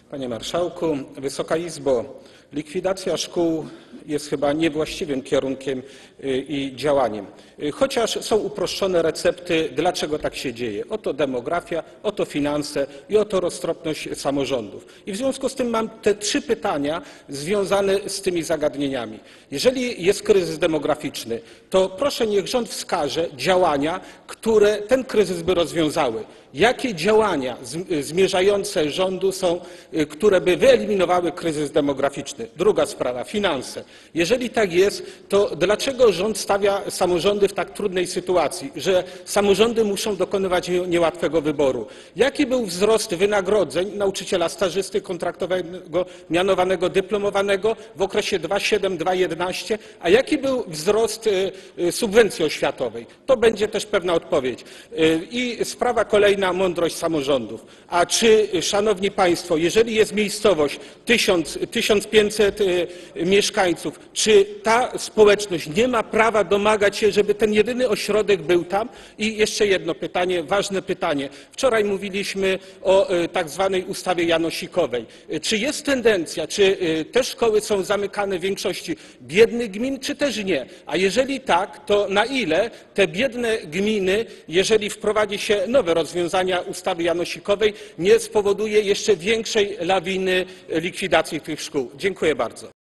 Panie Marszałku, Wysoka Izbo! Likwidacja szkół jest chyba niewłaściwym kierunkiem i działaniem. Chociaż są uproszczone recepty, dlaczego tak się dzieje. Oto demografia, oto finanse i oto roztropność samorządów. I w związku z tym mam te 3 pytania związane z tymi zagadnieniami. Jeżeli jest kryzys demograficzny, to proszę niech rząd wskaże działania, które ten kryzys by rozwiązały. Jakie działania zmierzające rządu są, które by wyeliminowały kryzys demograficzny? Druga sprawa, finanse. Jeżeli tak jest, to dlaczego rząd stawia samorządy w tak trudnej sytuacji, że samorządy muszą dokonywać niełatwego wyboru? Jaki był wzrost wynagrodzeń nauczyciela stażysty, kontraktowego, mianowanego, dyplomowanego w okresie 2007-2011, a jaki był wzrost subwencji oświatowej? To będzie też pewna odpowiedź. I sprawa kolejna, mądrość samorządów. A czy, szanowni państwo, jeżeli jest miejscowość 1500 mieszkańców, czy ta społeczność nie ma prawa domagać się, żeby ten jedyny ośrodek był tam? I jeszcze jedno pytanie, ważne pytanie. Wczoraj mówiliśmy o tak zwanej ustawie janosikowej. Czy jest tendencja, czy te szkoły są zamykane w większości biednych gmin, czy też nie? A jeżeli tak, to na ile te biedne gminy, jeżeli wprowadzi się nowe rozwiązania ustawy janosikowej, nie spowoduje jeszcze większej lawiny likwidacji tych szkół? Dziękuję bardzo.